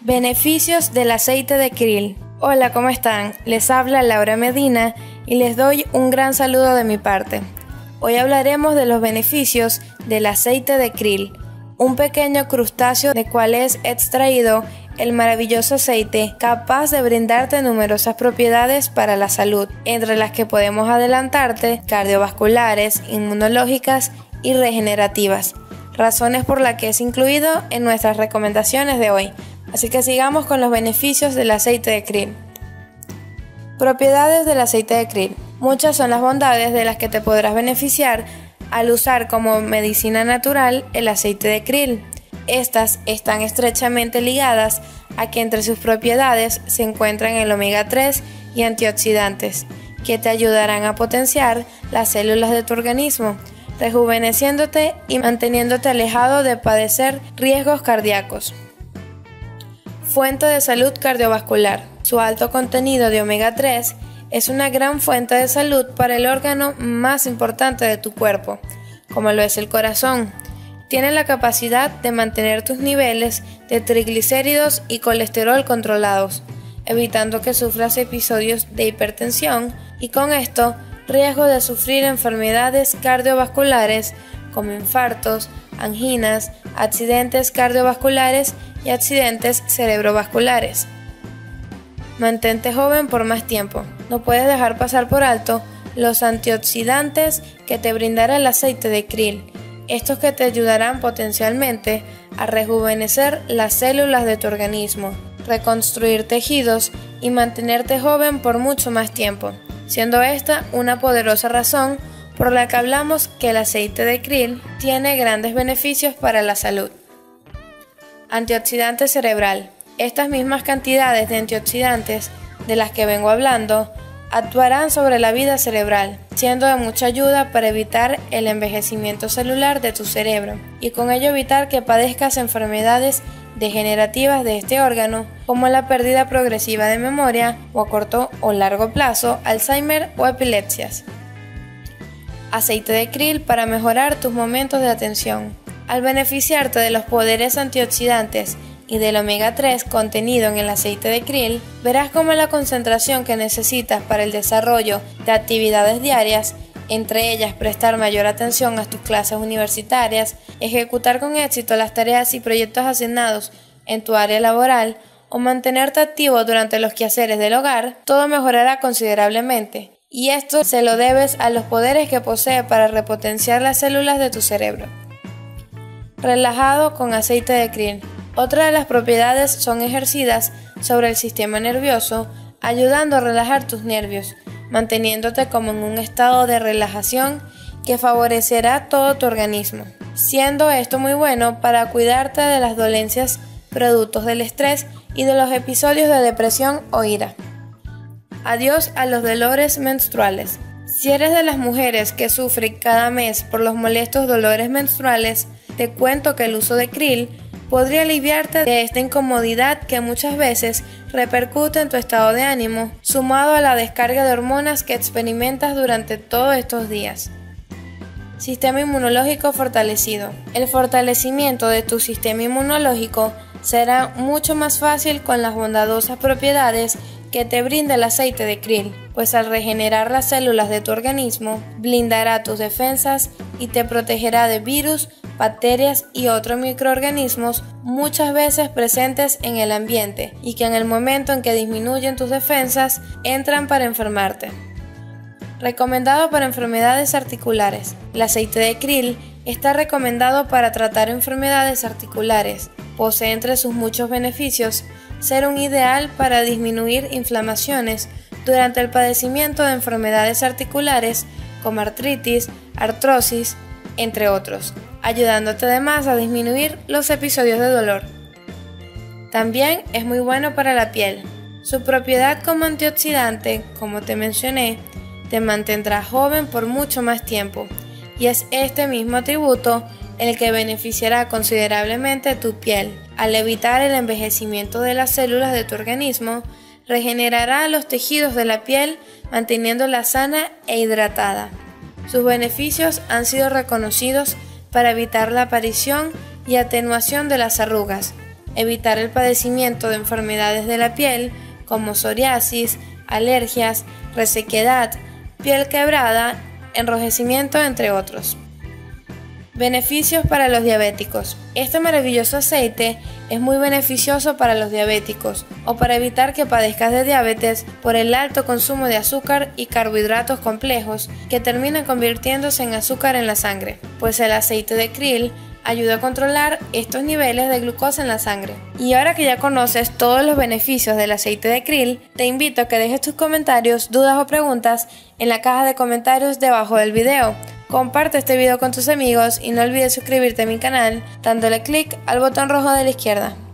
Beneficios del aceite de krill. Hola, ¿cómo están? Les habla Laura Medina y les doy un gran saludo de mi parte. Hoy hablaremos de los beneficios del aceite de krill, un pequeño crustáceo del cual es extraído el maravilloso aceite capaz de brindarte numerosas propiedades para la salud, entre las que podemos adelantarte cardiovasculares, inmunológicas y regenerativas, razones por las que es incluido en nuestras recomendaciones de hoy. Así que sigamos con los beneficios del aceite de krill. Propiedades del aceite de krill. Muchas son las bondades de las que te podrás beneficiar al usar como medicina natural el aceite de krill. Estas están estrechamente ligadas a que entre sus propiedades se encuentran el omega 3 y antioxidantes, que te ayudarán a potenciar las células de tu organismo, rejuveneciéndote y manteniéndote alejado de padecer riesgos cardíacos. Fuente de salud cardiovascular. Su alto contenido de omega 3 es una gran fuente de salud para el órgano más importante de tu cuerpo, como lo es el corazón. Tiene la capacidad de mantener tus niveles de triglicéridos y colesterol controlados, evitando que sufras episodios de hipertensión y con esto riesgo de sufrir enfermedades cardiovasculares como infartos, anginas, accidentes cardiovasculares y accidentes cerebrovasculares. Mantente joven por más tiempo. No puedes dejar pasar por alto los antioxidantes que te brindará el aceite de krill, estos que te ayudarán potencialmente a rejuvenecer las células de tu organismo, reconstruir tejidos y mantenerte joven por mucho más tiempo, siendo esta una poderosa razón por la que hablamos que el aceite de krill tiene grandes beneficios para la salud. Antioxidante cerebral. Estas mismas cantidades de antioxidantes de las que vengo hablando actuarán sobre la vida cerebral, siendo de mucha ayuda para evitar el envejecimiento celular de tu cerebro y con ello evitar que padezcas enfermedades degenerativas de este órgano como la pérdida progresiva de memoria o a corto o largo plazo, Alzheimer o epilepsias. Aceite de krill para mejorar tus momentos de atención. Al beneficiarte de los poderes antioxidantes y del omega 3 contenido en el aceite de krill, verás cómo la concentración que necesitas para el desarrollo de actividades diarias, entre ellas prestar mayor atención a tus clases universitarias, ejecutar con éxito las tareas y proyectos asignados en tu área laboral o mantenerte activo durante los quehaceres del hogar, todo mejorará considerablemente. Y esto se lo debes a los poderes que posee para repotenciar las células de tu cerebro. Relajado con aceite de krill. Otra de las propiedades son ejercidas sobre el sistema nervioso, ayudando a relajar tus nervios, manteniéndote como en un estado de relajación que favorecerá todo tu organismo, siendo esto muy bueno para cuidarte de las dolencias productos del estrés y de los episodios de depresión o ira. Adiós a los dolores menstruales. Si eres de las mujeres que sufren cada mes por los molestos dolores menstruales, te cuento que el uso de krill podría aliviarte de esta incomodidad que muchas veces repercute en tu estado de ánimo, sumado a la descarga de hormonas que experimentas durante todos estos días. Sistema inmunológico fortalecido. El fortalecimiento de tu sistema inmunológico será mucho más fácil con las bondadosas propiedades que te brinda el aceite de krill, pues al regenerar las células de tu organismo, blindará tus defensas y te protegerá de virus, bacterias y otros microorganismos muchas veces presentes en el ambiente y que en el momento en que disminuyen tus defensas entran para enfermarte. Recomendado para enfermedades articulares. El aceite de krill está recomendado para tratar enfermedades articulares. Posee entre sus muchos beneficios ser un ideal para disminuir inflamaciones durante el padecimiento de enfermedades articulares como artritis, artrosis, entre otros, ayudándote además a disminuir los episodios de dolor. También es muy bueno para la piel. Su propiedad como antioxidante, como te mencioné, te mantendrá joven por mucho más tiempo, y es este mismo atributo el que beneficiará considerablemente tu piel. Al evitar el envejecimiento de las células de tu organismo, regenerará los tejidos de la piel manteniéndola sana e hidratada. Sus beneficios han sido reconocidos para evitar la aparición y atenuación de las arrugas, evitar el padecimiento de enfermedades de la piel como psoriasis, alergias, resequedad, piel quebrada, enrojecimiento, entre otros. Beneficios para los diabéticos. Este maravilloso aceite es muy beneficioso para los diabéticos o para evitar que padezcas de diabetes por el alto consumo de azúcar y carbohidratos complejos que terminan convirtiéndose en azúcar en la sangre, pues el aceite de krill ayuda a controlar estos niveles de glucosa en la sangre. Y ahora que ya conoces todos los beneficios del aceite de krill, te invito a que dejes tus comentarios, dudas o preguntas en la caja de comentarios debajo del video. Comparte este video con tus amigos y no olvides suscribirte a mi canal dándole clic al botón rojo de la izquierda.